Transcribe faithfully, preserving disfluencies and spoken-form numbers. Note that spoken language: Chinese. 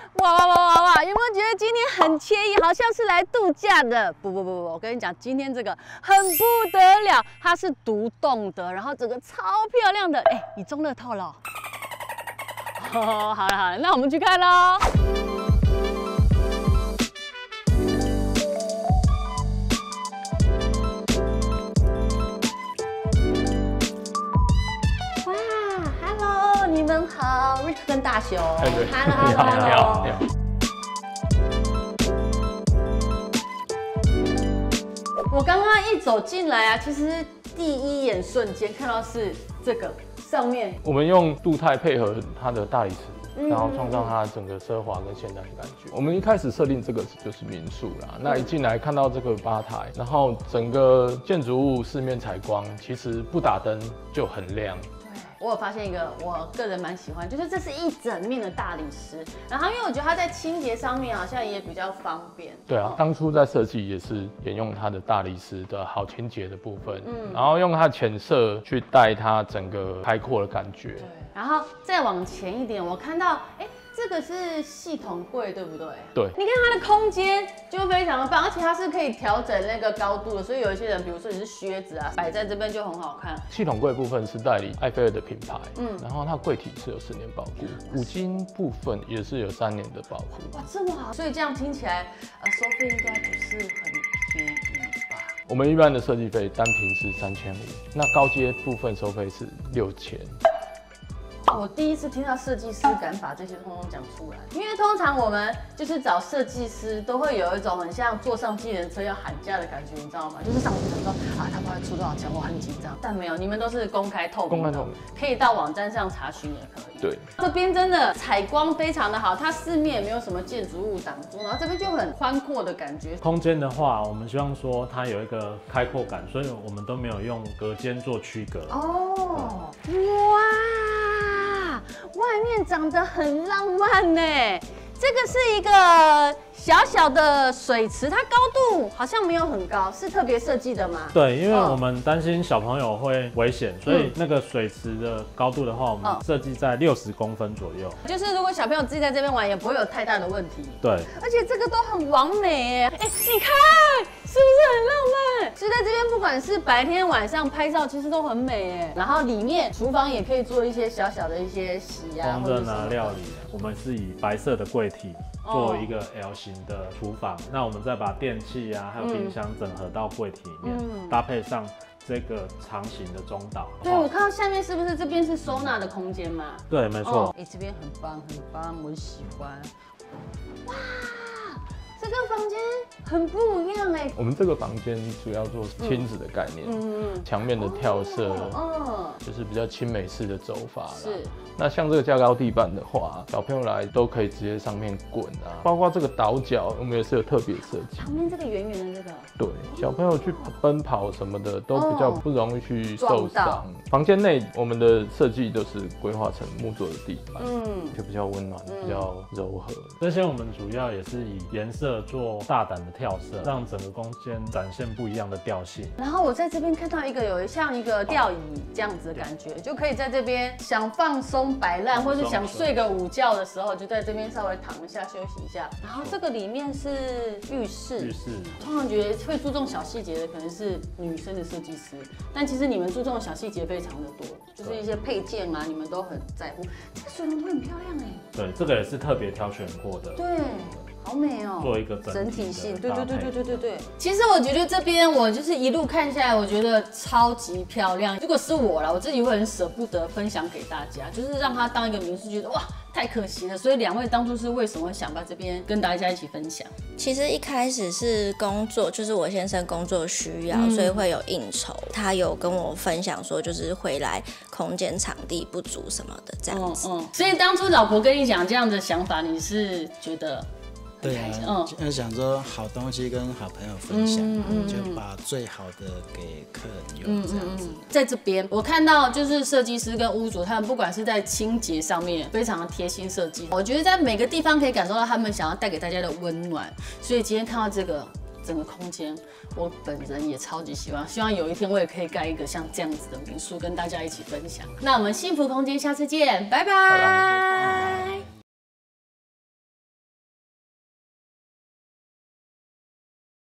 哇哇哇哇哇！有没有觉得今天很惬意，好像是来度假的？不不不不，我跟你讲，今天这个很不得了，它是独栋的，然后整个超漂亮的。哎，你中乐透了？哦，好了好了，那我们去看喽。你们好 ，Rick 跟大雄 ，Hello Hello Hello。我刚刚一走进来啊，其实第一眼瞬间看到是这个上面， 我们用镀钛配合它的大理石，然后创造它整个奢华跟现代的感觉。我们一开始设定这个就是民宿啦，那一进来看到这个吧台，然后整个建筑物四面采光，其实不打灯就很亮。 我有发现一个，我个人蛮喜欢，就是这是一整面的大理石，然后因为我觉得它在清洁上面好像也比较方便。 对啊，当初在设计也是沿用它的大理石的好清洁的部分，嗯，然后用它浅色去带它整个开阔的感觉。对， 然后再往前一点，我看到，哎。这个是系统柜，对不对？ 对。 你看它的空间就非常的棒，而且它是可以调整那个高度的，所以有一些人，比如说你是靴子啊，摆在这边就很好看。 系统柜部分是代理埃菲尔的品牌，嗯，然后它柜体是有十年保固，五金部分也是有三年的保护。 哇，这么好！所以这样听起来，呃，收费应该不是很便宜吧？ 我们一般的设计费单品是三千五，那高阶部分收费是六千。 我第一次听到设计师敢把这些通通讲出来，因为通常我们就是找设计师都会有一种很像坐上计程车要喊价的感觉，你知道吗？就是上去想说啊，他不会出多少钱，我很紧张。但没有，你们都是公开透明，公开透明，可以到网站上查询也可以。 对， 这边真的采光非常的好，它四面也没有什么建筑物挡住，然后这边就很宽阔的感觉。 空间的话，我们希望说它有一个开阔感，所以我们都没有用隔间做区隔。 哦，哇！外面长得很浪漫呢，这个是一个小小的水池，它高度好像没有很高，是特别设计的吗？ 对，因为我们担心小朋友会危险，所以那个水池的高度的话，我们设计在六十公分左右。就是如果小朋友自己在这边玩，也不会有太大的问题。 对， 而且这个都很完美哎，哎，你看是不是很浪漫？所以在这边不管是白天晚上拍照，其实都很美哎。然后里面厨房也可以做一些小小的一些洗啊， 烹饪啊料理。我们是以白色的柜体做一个 L 型的厨房，那我们再把电器啊，还有冰箱整合到柜体里面，嗯、搭配上这个长形的中岛。 对，我看到下面是不是这边是收纳的空间嘛？ 对，没错。 哎、哦，这边很棒，很棒，我喜欢。哇！这个房间很不一样哎。 我们这个房间主要做亲子的概念，嗯，墙面的跳色，嗯，就是比较亲美式的走法啦。是。那像这个架高地板的话，小朋友来都可以直接上面滚啊，包括这个倒角，我们也是有特别设计。 旁边这个圆圆的这个， 对，小朋友去奔跑什么的都比较不容易去受伤。房间内我们的设计都是规划成木做的地板，嗯，就比较温暖，比较柔和。 这些我们主要也是以颜色做大胆的跳色，让整个空间展现不一样的调性。 然后我在这边看到一个有像一个吊椅这样子的感觉，就可以在这边想放松摆烂，或是想睡个午觉的时候，就在这边稍微躺一下休息一下。然后这个里面是浴室，浴室。通常觉得会注重小细节的可能是女生的设计师，但其实你们注重的小细节非常的多，就是一些配件啊，你们都很在乎。这个水龙头很漂亮哎。 对，这个也是特别挑选过的。 对。好美哦， 做一个整体性，对对对对对对对。其实我觉得这边我就是一路看下来，我觉得超级漂亮。如果是我啦，我自己会很舍不得分享给大家，就是让它当一个民宿，觉得哇太可惜了。所以两位当初是为什么会想把这边跟大家一起分享？ 其实一开始是工作，就是我先生工作需要，嗯、所以会有应酬。他有跟我分享说，就是回来空间场地不足什么的这样子。嗯嗯。 所以当初老婆跟你讲这样的想法，你是觉得？ 对啊，就想说好东西跟好朋友分享，嗯嗯、就把最好的给客人用这样子。嗯嗯、 在这边我看到就是设计师跟屋主他们不管是在清洁上面非常的贴心设计，我觉得在每个地方可以感受到他们想要带给大家的温暖。所以今天看到这个整个空间，我本人也超级喜欢，希望有一天我也可以盖一个像这样子的民宿跟大家一起分享。那我们幸福空间下次见，拜拜。拜拜。